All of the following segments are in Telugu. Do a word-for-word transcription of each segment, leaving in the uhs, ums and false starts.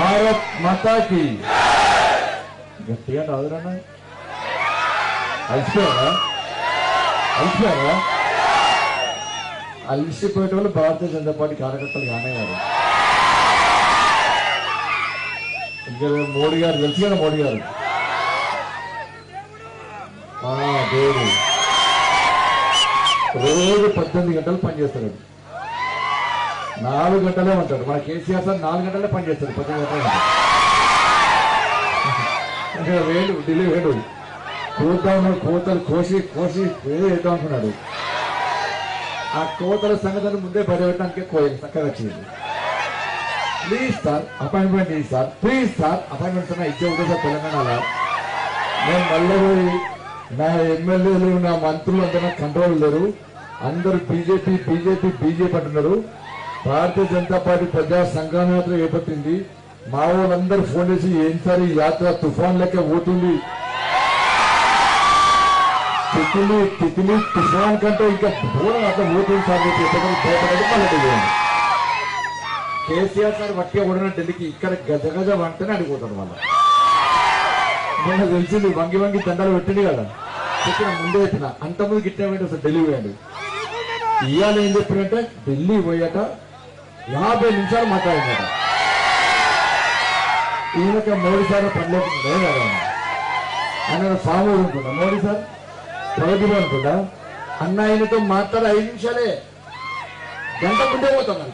భారత్ మాతా కి గట్టిగా రాదురన్నా అలసిపోయారా అలసిపోయారా అలసిపోయే వాళ్ళు భారతీయ జనతా పార్టీ కార్యకర్తలు కానే గారు ఇంకా మోడీ గారు తెలుసు కదా మోడీ గారు దేవుడు రోజు పద్దెనిమిది గంటలు పనిచేస్తాడు నాలుగు గంటలే ఉంటాడు మన కేసీఆర్ సార్ నాలుగు గంటలే పనిచేస్తాడు పద్దెనిమిది గంటలే ఉంటాడు వేడు ఢిల్లీ వేడు కోద్దాం కోతలు కోసి కోసి వేద్దాం అనుకున్నాడు ఆ కోతల సంగతిని ముందే బయటపెట్టడానికి కోయలు చక్కగా వచ్చింది ప్లీజ్ సార్ అపాయింట్మెంట్ ఇయ్యి సార్ ప్లీజ్ సార్ అపాయింట్మెంట్స్ అన్నా ఇచ్చే ఉంటుంది సార్ తెలంగాణలో నేను మళ్ళీ పోయి నా ఎమ్మెల్యేలు నా మంత్రులు అంతా కంట్రోల్ లేరు అందరూ బీజేపీ బీజేపీ బీజేపీ అంటున్నారు భారతీయ జనతా పార్టీ ప్రజా సంఘం యాత్ర చేపట్టింది మా వాళ్ళందరూ ఫోన్ చేసి ఏం సార్ ఈ యాత్ర తుఫాన్ లెక్క పోతుంది తితిలి తితిలి తుఫాన్ కంటే ఇంకా దూరం అట్లా పోతుంది సార్ భయపడేది మళ్ళీ కేసీఆర్ సార్ వట్టిగా కూడా ఢిల్లీకి ఇక్కడ గజ గజ వంటనే అడిగిపోతాడు వాళ్ళ నేను తెలిసింది వంగి వంగి దండాలు పెట్టింది కదా చెప్పిన ముందే చెప్పిన అంతమంది గిట్టే పోయింది అసలు ఢిల్లీ పోయాడు ఇవాళ ఏం చెప్పినంటే ఢిల్లీ పోయాక యాభై నిమిషాలు మాట్లాడిందట ఈయనక మోడీ సార్ పనిలోకి లేదు కదా ఆయన ఫామ్ అనుకుంటా మోడీ సార్ ప్రగతిలో అనుకుంటా అన్న ఆయనతో మాట్లాడే ఐదు నిమిషాలే గంట ముందే పోతాం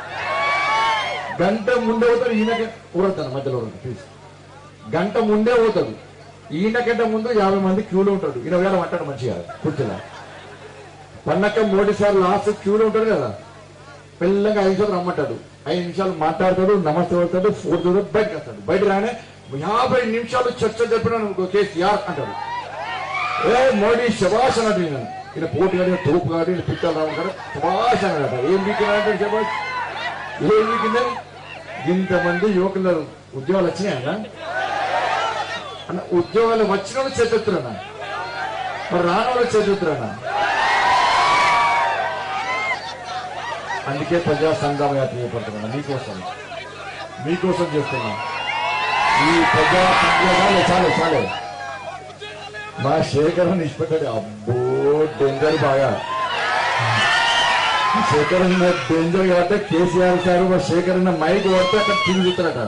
గంట ముందే పోతాడు ఈయనకే ఊరతాను మధ్యలో ప్లీజ్ గంట ముందే పోతాడు ఈయనకంటే ముందు యాభై మంది క్యూలో ఉంటాడు ఇరవై వేల అంటాడు మంచిగా కూర్చున్నా పన్నక్క మోడీ సార్ లాస్ట్ క్యూలో ఉంటాడు కదా పిల్లగా ఐదు నిమిషాలు రమ్మంటాడు ఐదు నిమిషాలు మాట్లాడతాడు నమస్తే పడతాడు ఫోర్ చదువు బయటకు వస్తాడు బయట రానే యాభై నిమిషాలు చర్చ చెప్పిన కేసీఆర్ అంటాడు ఏ మోడీ శబాష్ అన్నట్టు ఈయన ఈయన పోటీ కానీ తోపు కానీ పిట్టలు రావడం కానీ శబాష్ అన్నట ఏం వీకిందంటే శబాష్ ఏం వీకిందని ఇంతమంది యువకులు ఉద్యోగాలు వచ్చినాయన్నా అన్న ఉద్యోగాలు వచ్చిన వాళ్ళు చేతున్నా మరి రాని వాళ్ళు చేతున్నా అందుకే ప్రజా సంఘం యాత్ర చేపడుతున్నా మీకోసం మీకోసం చేస్తున్నా ఈ ప్రజా సంఘాలు చాలే చాలే మా శేఖరన్ ఇష్టపడ్డాడు అబ్బో డేంజర్ బాగా శేఖరన్ డేంజర్ కాబట్టి కేసీఆర్ సార్ మా శేఖరన్ మైక్ పడితే అక్కడ తిరుగుతారట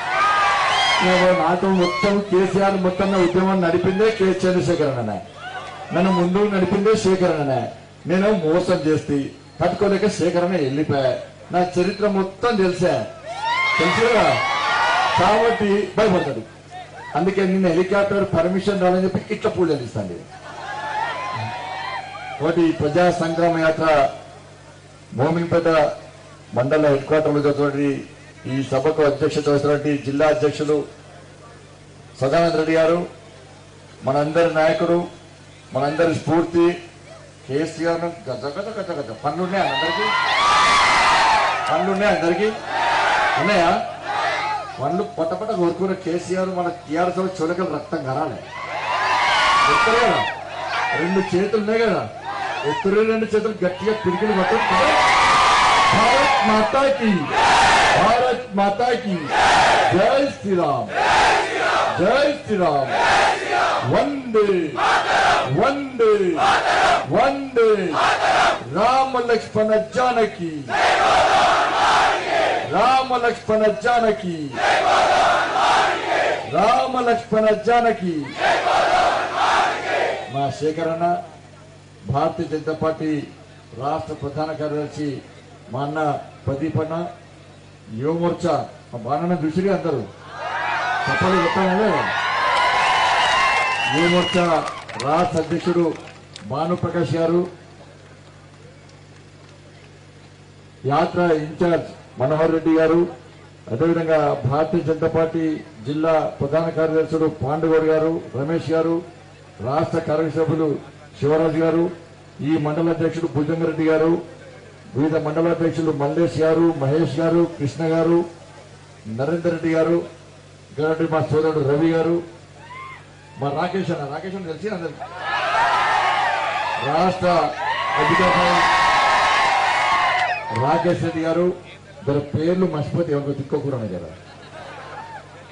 నాతో మొత్తం కేసీఆర్ మొత్తం నా ఉద్యమం నడిపిందే కె చంద్రశేఖరన్ అనే నన్ను ముందు నడిపిందే శేఖరన్ అనే నేను మోసం చేస్తే తట్టుకోలేక శేఖరన్ వెళ్ళిపోయా నా చరిత్ర మొత్తం తెలిసా తెలుసుగా కాబట్టి భయపడతాడు అందుకే నిన్న హెలికాప్టర్ పర్మిషన్ రాలని చెప్పి ఇట్లా పూజలు ఇస్తాండి ఒకటి ప్రజా సంగ్రామ యాత్ర మోమిన్పేట మండల హెడ్ క్వార్టర్లో జరుగుతున్నటువంటి ఈ సభకు అధ్యక్షత వహిస్తున్నటువంటి జిల్లా అధ్యక్షులు సదానంద రెడ్డి గారు మనందరి నాయకుడు మనందరి స్ఫూర్తి కేసీఆర్ గజ గజ గజ గజ పనులున్నాయి అందరికీ పనులున్నాయి అందరికీ ఉన్నాయా పనులు పొట్ట పొట్ట కోరుకున్న కేసీఆర్ మన టీఆర్ఎస్ చులకలు రక్తం కరాలి ఎక్కడే కదా రెండు చేతులు ఉన్నాయి కదా ఎత్తురు రెండు చేతులు గట్టిగా పిడికిలు పట్టు భారత్ మాతాకి భారత్ మాతాకి జై శ్రీరామ్ జై శ్రీరామ్ వందే వందే వందే రామ లక్ష్మణ జానకి రామ లక్ష్మణ జానకి రామ లక్ష్మణ జానకి మా శేఖరన్న భారతీయ జనతా పార్టీ రాష్ట్ర ప్రధాన కార్యదర్శి మా అన్న ప్రదీప్ అన్న యువమోర్చా మా బాణన్న దృష్టిగా అందరూ చెప్పాలి చెప్పానే యువమోర్చా రాష్ట్ర అధ్యక్షుడు భానుప్రకాష్ గారు యాత్ర ఇన్ఛార్జ్ మనోహర్ రెడ్డి గారు అదేవిధంగా భారతీయ జనతా పార్టీ జిల్లా ప్రధాన కార్యదర్శుడు పాండుగౌడ్ గారు రమేష్ గారు రాష్ట్ర కార్యసభ్యులు శివరాజు గారు ఈ మండల అధ్యక్షుడు భుజంగరెడ్డి గారు వివిధ మండలాధ్యక్షులు మల్లేష్ గారు మహేష్ గారు కృష్ణ గారు నరేందర్ రెడ్డి గారు ఇక్కడ మా సోదరుడు రవి గారు మా రాకేష్ అన్న రాకేష్ అని తెలిసి అందరు రాష్ట్ర అధికారి రాకేష్ రెడ్డి గారు ఇద్దరు పేర్లు మర్చిపోతే ఎవరికి తిక్కోకూడదు కదా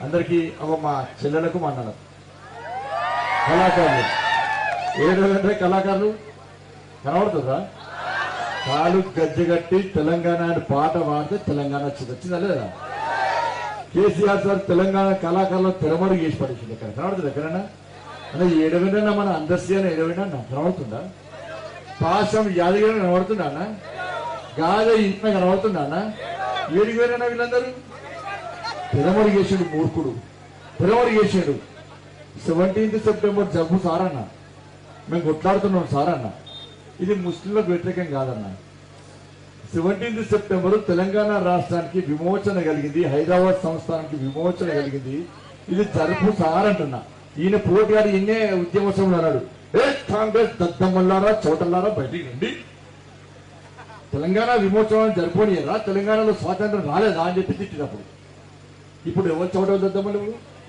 అందరికీ ఒక మా చెల్లెలకు మా అన్నలకు కళాకారులు ఏడు కళాకారులు కనబడుతుందా? కాలు గజ్జగట్టి తెలంగాణ అని పాట పాడితే తెలంగాణ వచ్చింది వచ్చిందా లేదా? కేసీఆర్ సార్ తెలంగాణ కళాకారులు తెరమరుగు చేసి పడేసింది. ఎక్కడ కనబడుతుంది? ఎక్కడన్నా అంటే ఏడవినా మన అందర్శి అని ఏడవినా కనబడుతుందా? పాశం యాదగిరి కనబడుతుందా అన్న? గాజ ఇంట్లో కనబడుతుందా అన్న? ఏడిగిపోయినా వీళ్ళందరూ తెరమరుగు చేసాడు మూర్ఖుడు, తెరమరుగు చేసాడు. సెవెంటీన్త్ సెప్టెంబర్ జబ్బు సారన్న మేము కొట్లాడుతున్నాం సారన్న, ఇది ముస్లింలకు వ్యతిరేకం కాదన్న. సెవెంటీన్త్ సెప్టెంబర్ తెలంగాణ రాష్ట్రానికి విమోచన కలిగింది, హైదరాబాద్ సంస్థానానికి విమోచన కలిగింది, ఇది జరుపు సారంటున్నా. ఈయన పోటీ గారు ఎన్నే ఉద్యమోత్సవం అన్నాడు, ఏ కాంగ్రెస్ దద్దమ్మల్లారా చోటల్లారా బయటికి రండి, తెలంగాణ విమోచనం జరుపునియరా, తెలంగాణలో స్వాతంత్రం రాలేదా అని చెప్పి తిట్టినప్పుడు. ఇప్పుడు ఎవరు చోట దద్దమ్మలు?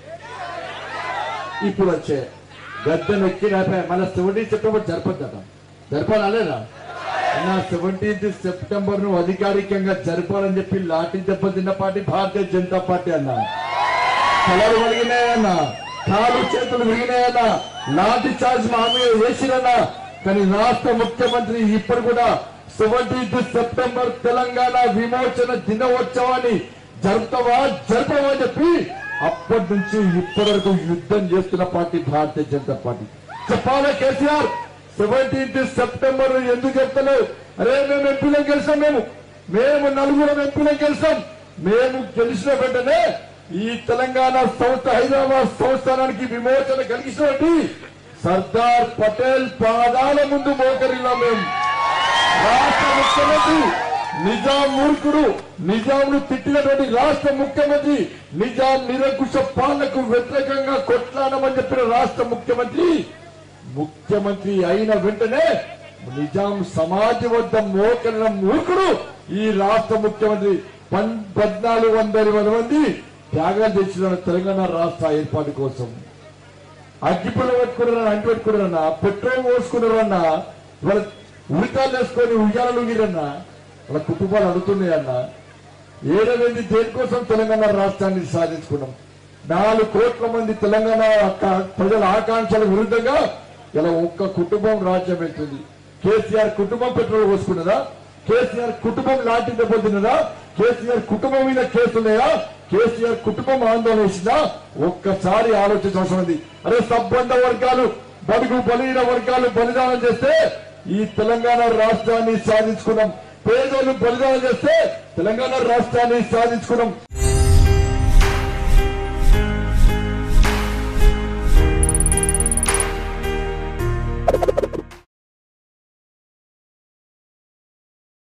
ఇప్పుడు వచ్చే గద్దెను ఎక్కి రాపాయి మళ్ళీ సెవెంటీన్త్ సెప్టెంబర్ జరపద్దట. జరపాలేదా? నా సెవెంటీన్త్ సెప్టెంబర్ ను అధికారికంగా జరపాలని చెప్పి లాఠీ దెబ్బతిన్న పార్టీ భారతీయ జనతా పార్టీ అన్నా. కలలు విరిగినాయన్నా, కాలు చేతులు విరిగినాయన్నా, లాఠీ చార్జ్ మా మీద వేసిరన్నా. కానీ రాష్ట్ర ముఖ్యమంత్రి ఇప్పుడు కూడా సెవెంటీన్త్ సెప్టెంబర్ తెలంగాణ విమోచన దినోత్సవాన్ని జరుపుతావా జరపవా అని చెప్పి అప్పటి నుంచి ఇప్పటి వరకు యుద్ధం చేస్తున్న పార్టీ భారతీయ జనతా పార్టీ. చెప్పాలా కేసీఆర్, సెవెంటీన్త్ సెప్టెంబర్ ఎందుకు చెప్తలేవు? అరే మేము ఎంపీలను గెలిచాం, మేము మేము నలుగురం ఎంపీలను గెలిచాం. మేము గెలిచిన వెంటనే ఈ తెలంగాణ సంస్థ హైదరాబాద్ సంస్థానానికి విమోచన కలిగించినటువంటి సర్దార్ పటేల్ పాదాల ముందు మోకరిల్లా మేము. రాష్ట్ర ముఖ్యమంత్రి నిజాం మూర్ఖుడు, నిజాంను తిట్టినటువంటి రాష్ట్ర ముఖ్యమంత్రి, నిజాం నిరంకుశ పాలనకు వ్యతిరేకంగా కొట్లాడమని చెప్పిన రాష్ట్ర ముఖ్యమంత్రి ముఖ్యమంత్రి అయిన వెంటనే నిజాం సమాజం వద్ద మోకరిన మూర్ఖుడు ఈ రాష్ట్ర ముఖ్యమంత్రి. పద్నాలుగు వందల మంది త్యాగాలు తెచ్చిన తెలంగాణ రాష్ట్ర ఏర్పాటు కోసం. అగ్గిపుల్ల పెట్టుకున్నారన్న, అంటి పెట్టుకున్నారన్న, పెట్రోల్ పోసుకున్నారన్న, వాళ్ళ ఉరికాలు వేసుకొని ఉయ్యాలు ఊగిరన్నా, వాళ్ళ కుటుంబాలు అడుగుతున్నాయన్న. ఏడవేది దేనికోసం తెలంగాణ రాష్ట్రాన్ని సాధించుకున్నాం. నాలుగు కోట్ల మంది తెలంగాణ ప్రజల ఆకాంక్షల విరుద్ధంగా ఇలా ఒక్క కుటుంబం రాజ్యం వెళ్తుంది. కేసీఆర్ కుటుంబం పెట్రోల్ పోసుకున్నదా? కేసీఆర్ కుటుంబం లాంటి దెబ్బతిన్నదా? కేసీఆర్ కుటుంబం మీద కేసులున్నాయా? కేసీఆర్ కుటుంబం ఆందోళన చేసిందా? ఒక్కసారి ఆలోచించవలసిన ఉంది. అరే సంబంధ వర్గాలు, బడుగు బలహీన వర్గాలు బలిదానం చేస్తే ఈ తెలంగాణ రాష్ట్రాన్ని సాధించుకున్నాం. పేదలు బలిదానం చేస్తే తెలంగాణ రాష్ట్రాన్ని సాధించుకున్నాం.